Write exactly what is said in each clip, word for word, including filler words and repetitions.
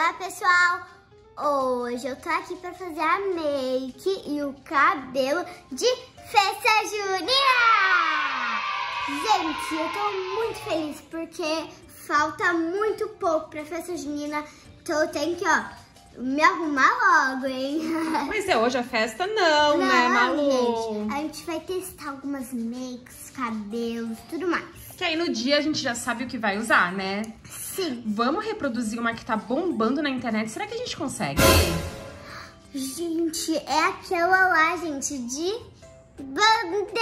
Olá, pessoal! Hoje eu tô aqui pra fazer a make e o cabelo de festa junina! Gente, eu tô muito feliz porque falta muito pouco pra festa junina, então eu tenho que, ó, me arrumar logo, hein? Mas é hoje a festa não, não né, Malu? Gente, a gente vai testar algumas makes, cabelos, tudo mais. Que aí no dia a gente já sabe o que vai usar, né? Sim. Vamos reproduzir uma que tá bombando na internet. Será que a gente consegue? Gente, é aquela lá, gente, de bandeirinha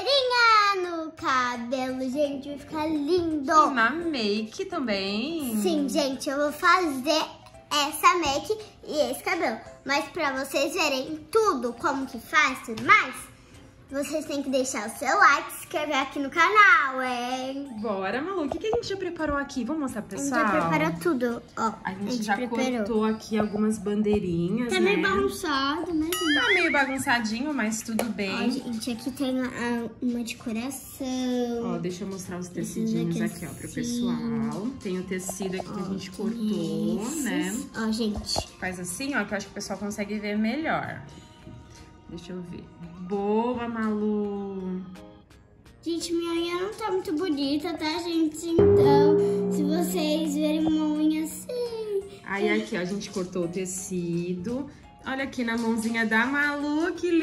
no cabelo. Gente, vai ficar lindo. E na make também. Sim, gente, eu vou fazer essa make e esse cabelo. Mas pra vocês verem tudo, como que faz, tudo mais, vocês têm que deixar o seu like, se inscrever aqui no canal, hein? Bora, Malu. O que, que a gente já preparou aqui? Vamos mostrar pro pessoal? A gente já preparou tudo, ó. A gente, a gente já preparou. cortou aqui algumas bandeirinhas, Tá né? meio bagunçado, né, gente? Tá meio bagunçadinho, mas tudo bem. Ó, gente, aqui tem a, uma decoração. Ó, deixa eu mostrar os tecidinhos aqui, aqui, ó, pro pessoal. Tem o tecido aqui ó, que a gente cortou, esses, né? Ó, gente. Faz assim, ó, que eu acho que o pessoal consegue ver melhor. Deixa eu ver. Boa, Malu! Gente, minha unha não tá muito bonita, tá, gente? Então, se vocês verem uma unha assim... Aí aqui, ó, a gente cortou o tecido. Olha aqui na mãozinha da Malu, que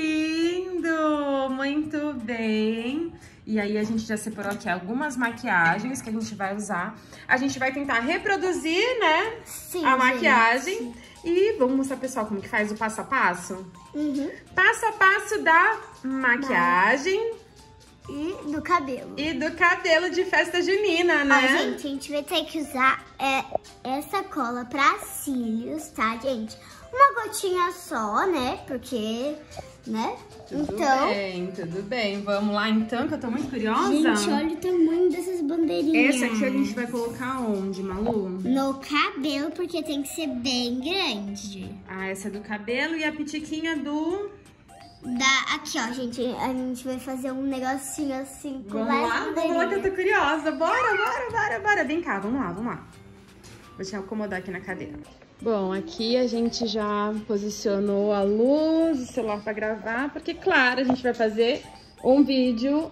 lindo! Muito bem! E aí a gente já separou aqui algumas maquiagens que a gente vai usar. A gente vai tentar reproduzir, né? Sim, a maquiagem. Gente. E vamos mostrar pro pessoal como que faz o passo a passo? Uhum. Passo a passo da maquiagem. E do cabelo. E do cabelo de festa junina, né? Ó, gente, a gente vai ter que usar é, essa cola pra cílios, tá, gente? Uma gotinha só, né? Porque, né? Tudo então... bem, tudo bem. Vamos lá então, que eu tô muito curiosa. Gente, olha o tamanho dessas bandeirinhas. Essa aqui a gente vai colocar onde, Malu? No cabelo, porque tem que ser bem grande. Ah, essa é do cabelo e a pitiquinha do... Da, aqui, ó, gente, a gente vai fazer um negocinho assim com Vamos lá, vamos lá que eu tô curiosa. Bora, bora, bora, bora. Vem cá, vamos lá, vamos lá. Vou te acomodar aqui na cadeira. Bom, aqui a gente já posicionou a luz, o celular pra gravar, porque, claro, a gente vai fazer um vídeo...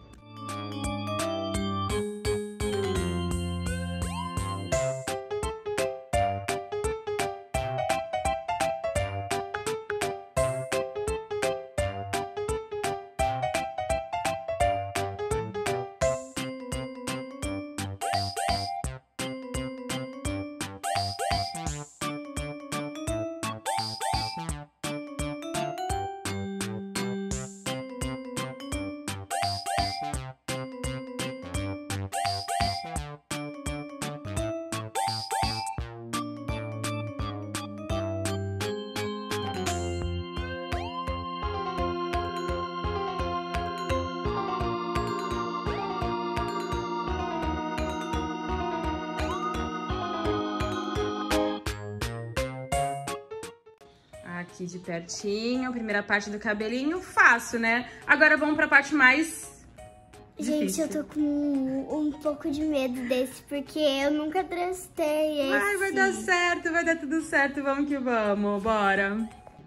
Aqui de pertinho, primeira parte do cabelinho, fácil, né? Agora vamos pra parte mais Gente, difícil. eu tô com um, um pouco de medo desse, porque eu nunca testei esse. Ai, vai dar certo, vai dar tudo certo, vamos que vamos, bora.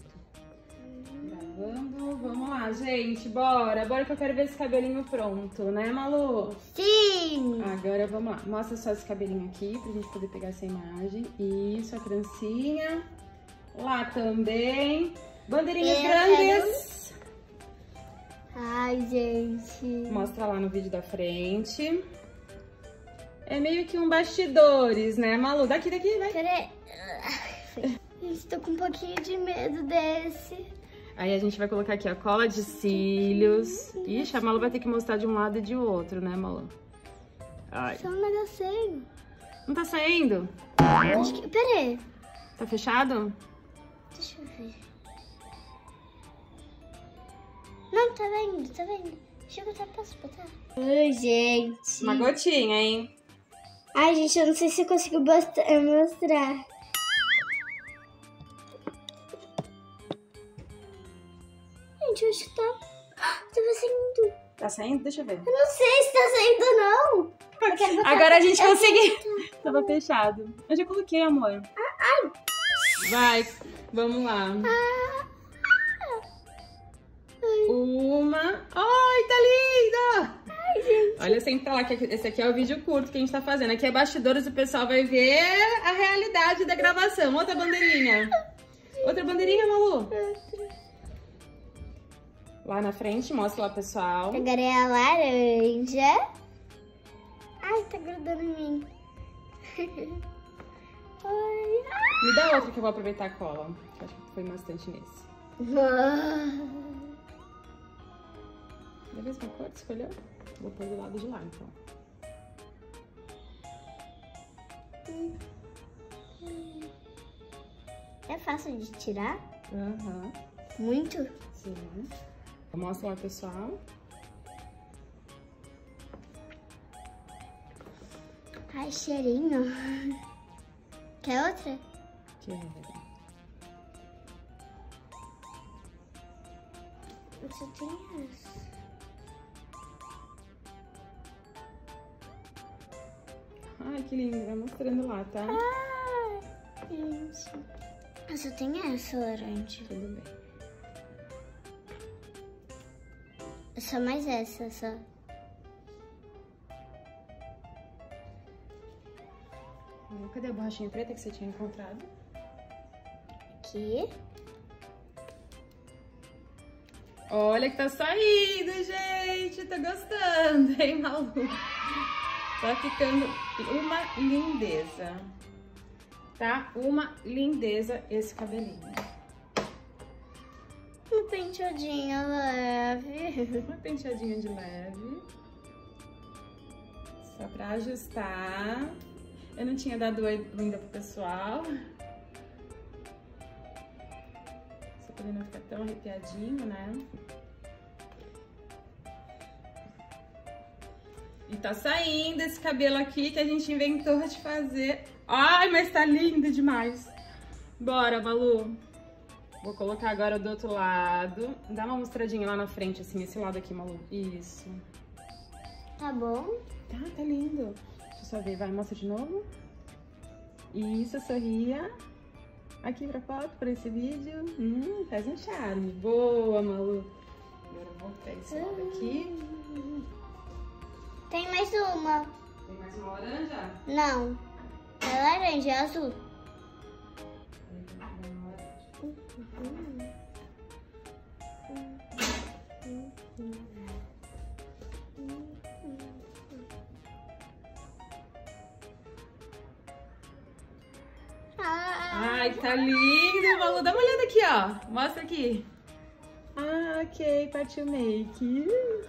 Gravando, vamos lá, gente, bora. Bora que eu quero ver esse cabelinho pronto, né, Malu? Sim! Agora vamos lá, mostra só esse cabelinho aqui pra gente poder pegar essa imagem. Isso, a trancinha. Lá também. Bandeirinhas Eu grandes. Quero... Ai, gente. Mostra lá no vídeo da frente. É meio que um bastidores, né, Malu? Daqui, daqui, vai. Peraí. Gente, tô com um pouquinho de medo desse. Aí a gente vai colocar aqui a cola de cílios. Ixi, a Malu vai ter que mostrar de um lado e de outro, né, Malu? Ai. Só um negocinho. Não tá saindo? Acho que... Peraí. Tá fechado? Deixa eu ver. Não, tá vendo, tá vendo. Deixa eu botar, posso botar? Ai, gente. Uma gotinha, hein? Ai, gente, eu não sei se eu consigo mostrar. Gente, eu acho que tá... Tava saindo. Tá saindo? Deixa eu ver. Eu não sei se tá saindo, não. Eu quero botar Agora a gente eu conseguiu. Tava fechado. Eu já coloquei, amor. Ah, Vai, vamos lá. Uma. Ai, tá linda! Ai, gente. Olha sempre pra lá, que esse aqui é o vídeo curto que a gente tá fazendo. Aqui é bastidores, o pessoal vai ver a realidade da gravação. Outra bandeirinha. Outra bandeirinha, Malu. Lá na frente, mostra lá, pessoal. Agora é a laranja. Ai, tá grudando em mim. Ai. Me dá outra que eu vou aproveitar a cola. Eu acho que foi bastante nesse. Da mesma cor que escolheu? Vou pôr do lado de lá, então. É fácil de tirar? Aham. Uhum. Muito? Sim. Mostra lá, pessoal. Ai, cheirinho. Quer outra? Quero. Você tem essa. Ai, que lindo. Vai mostrando lá, tá? Ai, gente. Eu só tenho essa laranja. Tudo bem. É só mais essa, só. Cadê a borrachinha preta que você tinha encontrado? Aqui. Olha que tá saindo, gente! Tô gostando, hein, Malu? Tá ficando uma lindeza. Tá? Uma lindeza esse cabelinho. Uma penteadinha leve. Uma penteadinha de leve. Só pra ajustar. Eu não tinha dado oi ainda pro pessoal. Só pra ele não ficar tão arrepiadinho, né? E tá saindo esse cabelo aqui que a gente inventou de fazer. Ai, mas tá lindo demais. Bora, Malu. Vou colocar agora do outro lado. Dá uma mostradinha lá na frente, assim, esse lado aqui, Malu. Isso. Tá bom? Tá, tá lindo. Deixa eu só ver, vai, mostra de novo. Isso, sorria. Aqui pra foto, pra esse vídeo. Hum, faz um charme. Boa, Malu. Agora eu vou pra esse lado aqui. Tem mais uma. Tem mais uma laranja? Não. É laranja, é azul. Ai, tá lindo, Malu. Dá uma olhada aqui, ó. Mostra aqui. Ah, ok. Partiu make.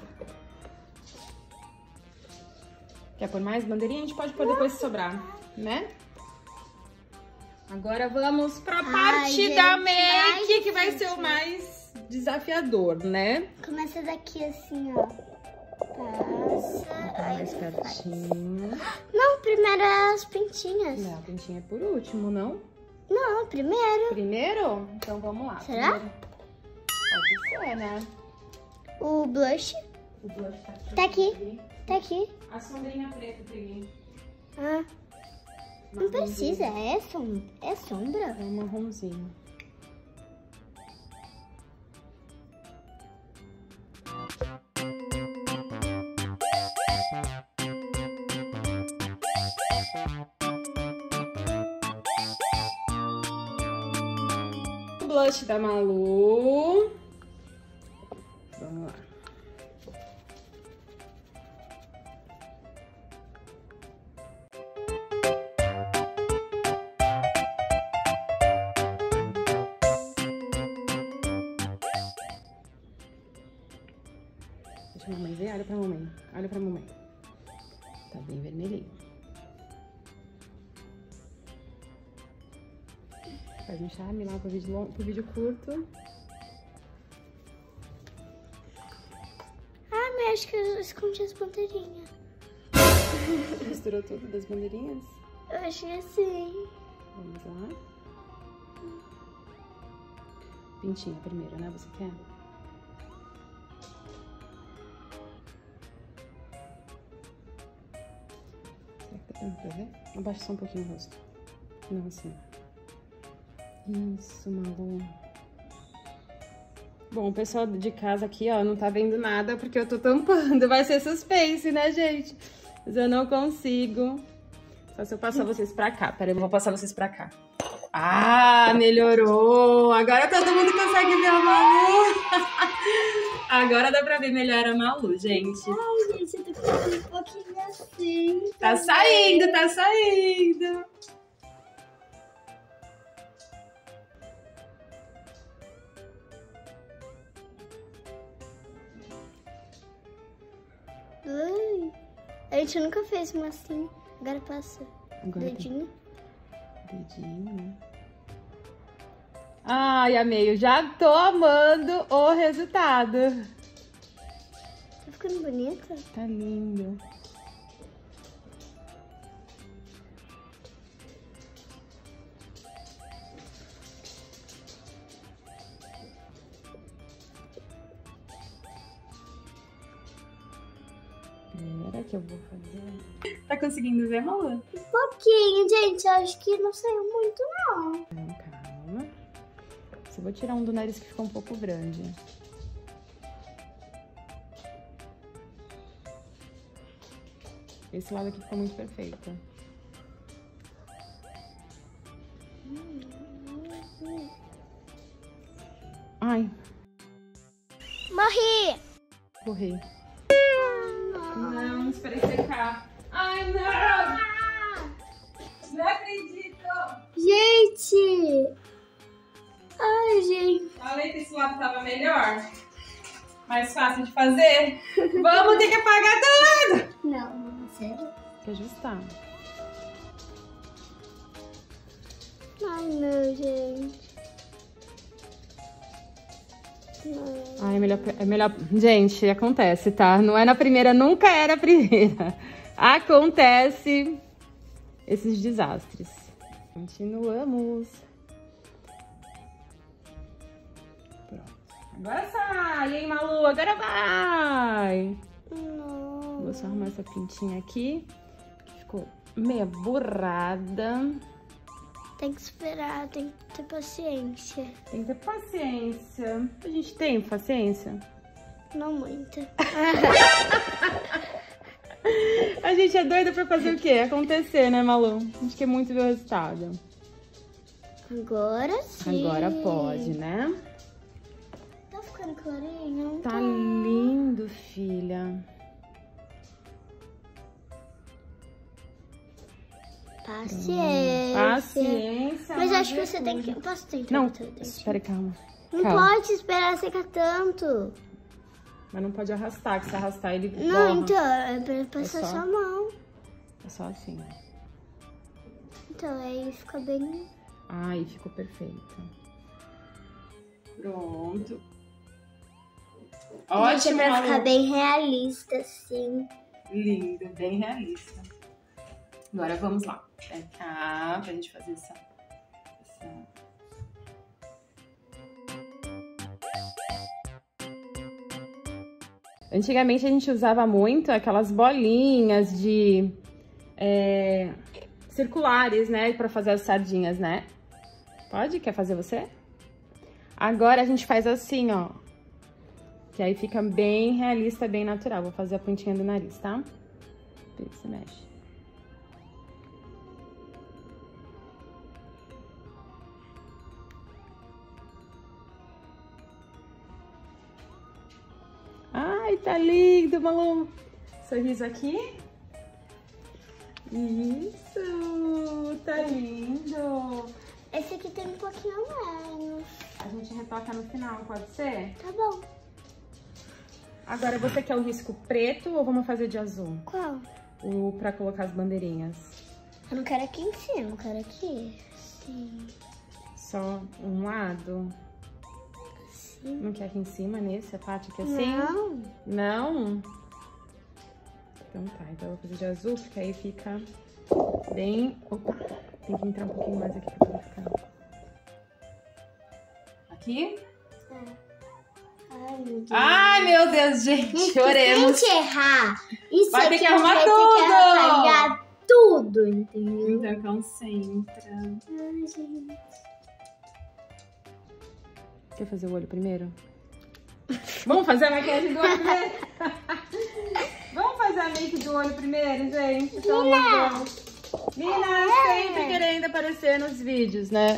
Quer pôr mais bandeirinha? A gente pode pôr depois se sobrar, né? Agora vamos pra parte Ai, gente, da make, que vai ser o mais desafiador, né? Começa daqui assim, ó. Passa. Mais pertinho. Não, primeiro é as pintinhas. Não, a pintinha é por último, não? Não, primeiro. Primeiro? Então vamos lá. Será? Primeiro. Pode ser, né? O blush. O blush tá aqui. Tá aqui. Tá aqui. A sombrinha preta eu peguei. Ah. Não precisa, é, som... é sombra. É um marronzinho. O blush da Malu. Vamos lá. Deixa a mamãe ver, olha pra mamãe, olha pra mamãe. Tá bem vermelhinho. Faz um charme lá pro vídeo, longo, pro vídeo curto. Ah, mas acho que eu escondi as bandeirinhas. Misturou tudo das bandeirinhas? Eu acho que sim. Vamos lá. Pintinha primeiro, né? Você quer? Será que tá dando pra ver? Abaixa só um pouquinho o rosto. Não, assim. Isso, Malu. Bom, o pessoal de casa aqui, ó, não tá vendo nada porque eu tô tampando. Vai ser suspense, né, gente? Mas eu não consigo. Só se eu passar vocês pra cá. Pera aí, eu vou passar vocês pra cá. Ah, melhorou! Agora todo mundo consegue ver a Malu. Agora dá pra ver melhor a Malu, gente. Ai, gente, eu tô ficando um pouquinho assim. Tá saindo, tá saindo. Ai, a gente nunca fez uma assim. Agora passa. Agora Dedinho. Dedinho. Ai, amei, já tô amando o resultado. Tá ficando bonita? Tá lindo. Espera que eu vou fazer. Tá conseguindo ver, Malu? Um pouquinho, gente. Acho que não saiu muito, não. Não, calma. Só vou tirar um do nariz que ficou um pouco grande. Esse lado aqui ficou muito perfeito. Ai. Morri! Corri. Não, esperei secar. Ai, não! Não acredito! Gente! Ai, gente. Falei que esse lado tava melhor. Mais fácil de fazer. Vamos ter que apagar tudo! Não, não, sério? Tem que ajustar. Ai, meu, gente. Não. Ai, é melhor, é melhor... Gente, acontece, tá? Não é na primeira, nunca é na primeira. Acontece esses desastres. Continuamos. Pronto. Agora sai, hein, Malu? Agora vai! Não. Vou só arrumar essa pintinha aqui, que ficou meia borrada. Tem que esperar, tem que ter paciência. Tem que ter paciência. A gente tem paciência? Não muita. A gente é doida pra fazer o quê? Acontecer, né, Malu? A gente quer muito ver o resultado. Agora sim. Agora pode, né? Tá ficando clarinho? Tá lindo, filha. Paciência. Paciência. Mas acho que você tem que... Posso tentar? Não, botar o dente? espera, calma. Não Calma. pode esperar secar tanto. Mas não pode arrastar, que se arrastar ele Não, borra. então, é pra passar É só- sua mão. É só assim. Então, aí fica bem... Ai, ficou perfeito. Pronto. Gente, é Ótimo, pra Malu. ficar bem realista, assim. Lindo, bem realista. Agora vamos lá. Pra cá, pra gente fazer essa... essa... Antigamente a gente usava muito aquelas bolinhas de... É, circulares, né? Pra fazer as sardinhas, né? Pode? Quer fazer você? Agora a gente faz assim, ó. Que aí fica bem realista, bem natural. Vou fazer a pontinha do nariz, tá? Se mexe. Ai, tá lindo, Malu. Sorriso aqui. Isso, tá lindo. Esse aqui tem um pouquinho menos. A gente retoca no final, pode ser? Tá bom. Agora, você quer o risco preto ou vamos fazer de azul? Qual? O pra colocar as bandeirinhas. Eu não quero aqui em cima, eu quero aqui. Sim. Só um lado? Sim. Não quer aqui em cima, nesse, a parte aqui assim? Não. Não? Então tá, então eu vou fazer de azul, porque aí fica bem... Opa, tem que entrar um pouquinho mais aqui pra ficar. Aqui? É. Ai, meu Deus. Ai, meu Deus, gente, Gente, oremos. Se a gente errar, isso Vai ter aqui que arrumar vai ter tudo. que apagar tudo, entendeu? Então concentra. Ai, gente. Quer fazer o olho primeiro? Vamos fazer a maquiagem do olho primeiro? Vamos fazer a make do olho primeiro, gente? Então, vamos. Lina, sempre querendo aparecer nos vídeos, né?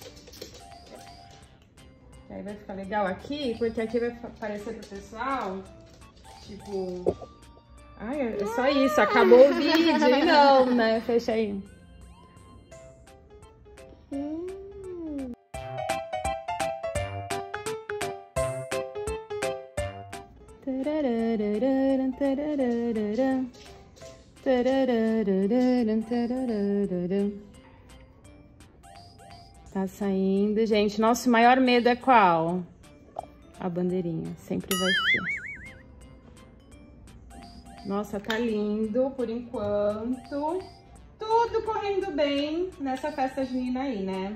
Aí vai ficar legal aqui, porque aqui vai aparecer pro pessoal, tipo... Ai, é só isso, acabou o vídeo e não, né? Fecha aí. Hum. Tá saindo, gente. Nosso maior medo é qual? A bandeirinha, sempre vai ser. Nossa, tá lindo por enquanto. Tudo correndo bem nessa festa junina aí, né?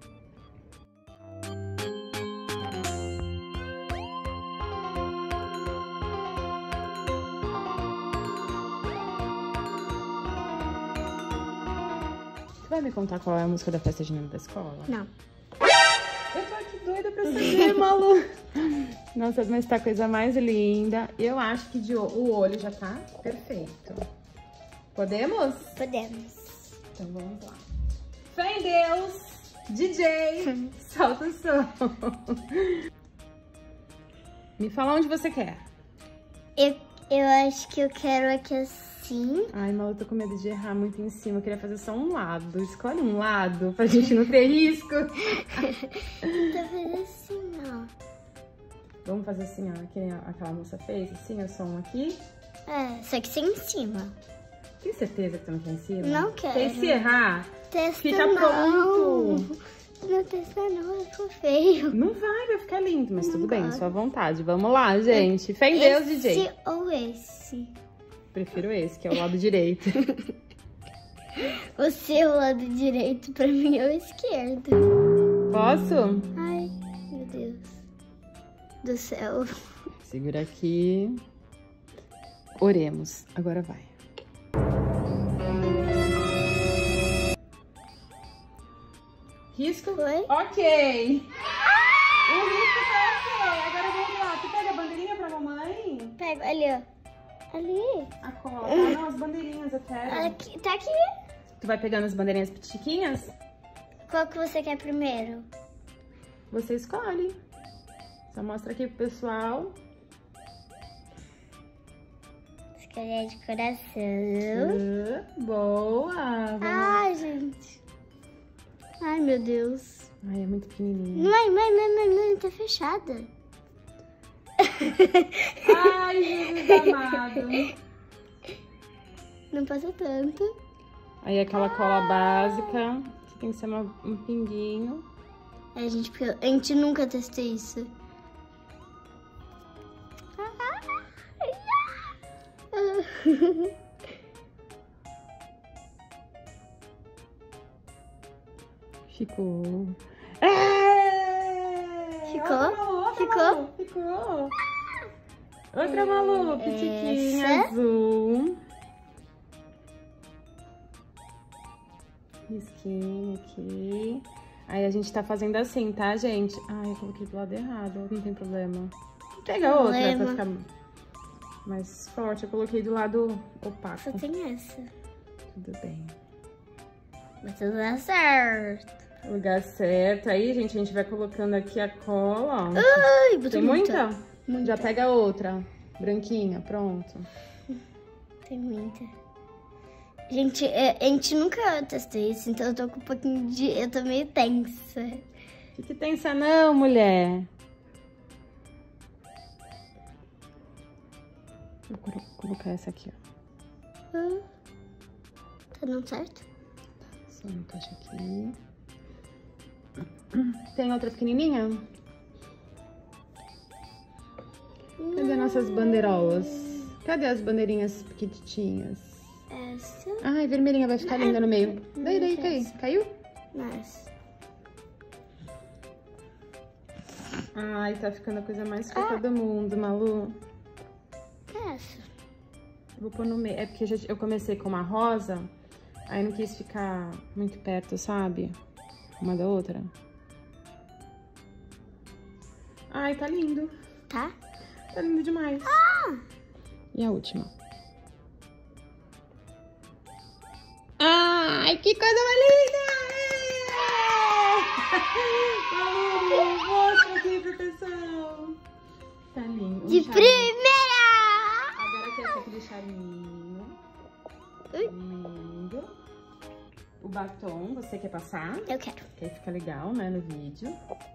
Vai me contar qual é a música da festa junina da escola? Não. Eu tô aqui doida pra saber, Malu. Nossa, mas tá a coisa mais linda. Eu acho que de, o olho já tá perfeito. Podemos? Podemos. Então vamos lá. Fé em Deus, D J, solta o som. Me fala onde você quer. Eu, eu acho que eu quero aqui assim. Ai, Malu, eu tô com medo de errar muito em cima. Eu queria fazer só um lado. Escolhe um lado pra gente não ter risco. Tô fazendo assim, ó. Vamos fazer assim, ó, que nem aquela moça fez, assim, o som aqui. É, só que sem em cima. Tem certeza que tu não quer em cima? Não quero. Porque se errar, Testa fica não. pronto. Não testa não, vai ficar feio. Não vai, vai ficar lindo, mas Não tudo bem, gosto. sua vontade. Vamos lá, gente. Fé em Deus, D J. Esse ou esse? Prefiro esse, que é o lado direito. O seu lado direito pra mim é o esquerdo. Posso? Ai, meu Deus do céu. Segura aqui. Oremos. Agora vai. Risco? Foi? Ok. O risco tá ok. Agora vamos lá. Tu pega a bandeirinha pra mamãe? Pega, ali, ó. Ali. A cola. Ah, não, as bandeirinhas eu quero. Aqui, tá aqui. Tu vai pegando as bandeirinhas pitiquinhas? Qual que você quer primeiro? Você escolhe. Só mostra aqui pro pessoal. Escolher de coração. Uh, boa. Vamos. Ai, gente. Ai, meu Deus. Ai, é muito pequenininha. Mãe, mãe, mãe, mãe, mãe, tá fechada. Ai, Jesus amado. Não passa tanto. Aí aquela cola básica, que tem que ser uma, um pinguinho. É, gente, porque a gente nunca testou isso. Ficou. É! Ficou? Outra Malu, outra Ficou? Malu, ficou. Outra Malu, pitiquinha Essa? azul. Risquinho aqui. Aí a gente tá fazendo assim, tá, gente? Ai, eu coloquei do lado errado, não tem problema. Pega outra pra ficar mais forte. Eu coloquei do lado opaco. Só tem essa. Tudo bem. Mas tudo dá certo. Lugar certo. Aí, gente, a gente vai colocando aqui a cola, ó. Ai, botou Tem muita? muita? Já pega outra. Branquinha, pronto. Tem muita. Gente, a gente nunca testou isso, então eu tô com um pouquinho de... Eu tô meio tensa. O que, que tensa não, mulher? Vou colocar essa aqui, ó. Hum. Tá dando certo? Só encaixa aqui. Tem outra pequenininha? Cadê nossas bandeirolas? Cadê as bandeirinhas pequitinhas? Essa. Ai, vermelhinha vai ficar linda no meio. Daí, daí, caiu. Caiu? Mas... Ai, tá ficando a coisa mais fofa do mundo, Malu. Essa. Eu vou pôr no meio. É porque eu comecei com uma rosa, aí não quis ficar muito perto, sabe? Uma da outra. Ai, tá lindo. Tá? Tá lindo demais. Ah! E a última? Ai, que coisa mais linda! Malu, mostra aqui pro pessoal. Tá lindo. Um De charme. primeira! Agora quer aquele charminho. Lindo. O batom, você quer passar? Eu quero. Que aí fica legal, né, no vídeo.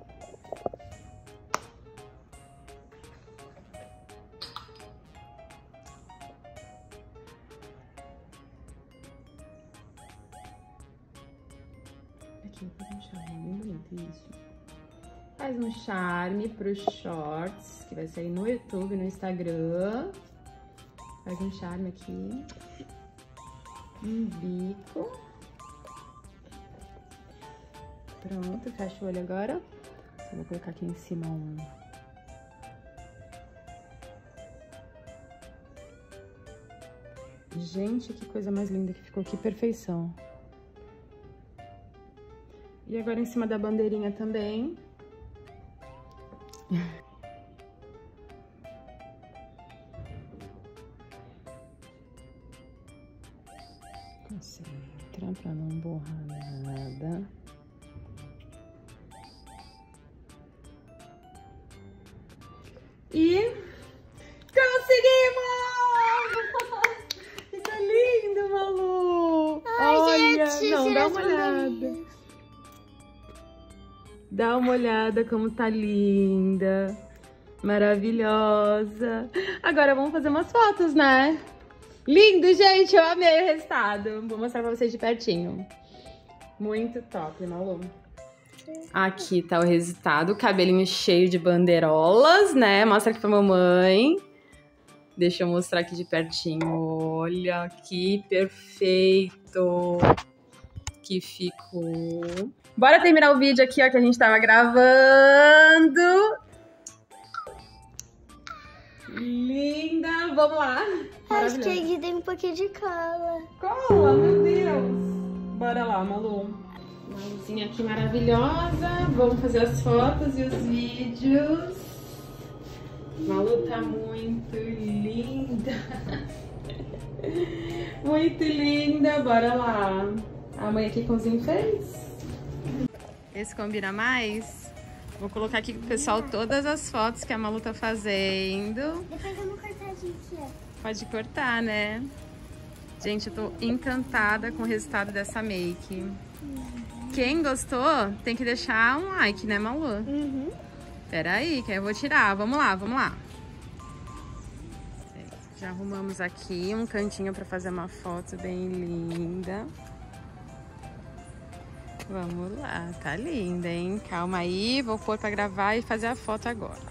Aqui, faz um charme bem bonito, isso. Faz um charme pros shorts, que vai sair no YouTube, no Instagram. Faz um charme aqui. Um bico. Pronto, fecha o olho agora. Só vou colocar aqui em cima um... Gente, que coisa mais linda que ficou, que perfeição. E agora em cima da bandeirinha também. Concentra pra não borrar nada. E conseguimos! Fica lindo, Malu! Ai, olha, gente, não, dá uma as olhada. bandeirinhas. Dá uma olhada como tá linda. Maravilhosa. Agora vamos fazer umas fotos, né? Lindo, gente! Eu amei o resultado. Vou mostrar pra vocês de pertinho. Muito top, Malu. Aqui tá o resultado, o cabelinho cheio de bandeirolas, né? Mostra aqui pra mamãe. Deixa eu mostrar aqui de pertinho. Olha que perfeito que ficou. Bora terminar o vídeo aqui, ó, que a gente tava gravando. Linda! Vamos lá. Acho que aqui tem um pouquinho de cola. Cola, meu Deus! Bora lá, Malu. Uma luzinha aqui maravilhosa. Vamos fazer as fotos e os vídeos. Malu tá muito linda. Muito linda. Bora lá. A mãe aqui com os enfeites. Esse combina mais? Vou colocar aqui pro pessoal todas as fotos que a Malu tá fazendo. Depois eu vou cortadinho aqui, ó. Pode cortar, né? Gente, eu tô encantada com o resultado dessa make. Quem gostou, tem que deixar um like, né, Malu? Uhum. Pera aí, que eu vou tirar. Vamos lá, vamos lá. Já arrumamos aqui um cantinho pra fazer uma foto bem linda. Vamos lá, tá linda, hein? Calma aí, vou pôr pra gravar e fazer a foto agora.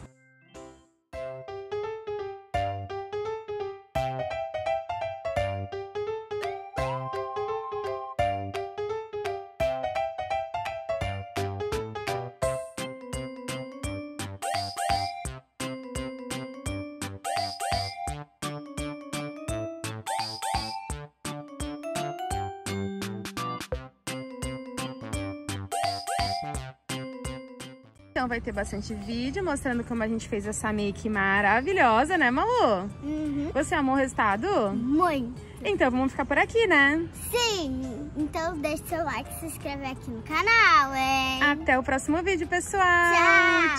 Então vai ter bastante vídeo mostrando como a gente fez essa make maravilhosa, né, Malu? Uhum. Você amou o resultado? Muito. Então vamos ficar por aqui, né? Sim. Então deixe seu like e se inscreve aqui no canal, hein? Até o próximo vídeo, pessoal! Tchau!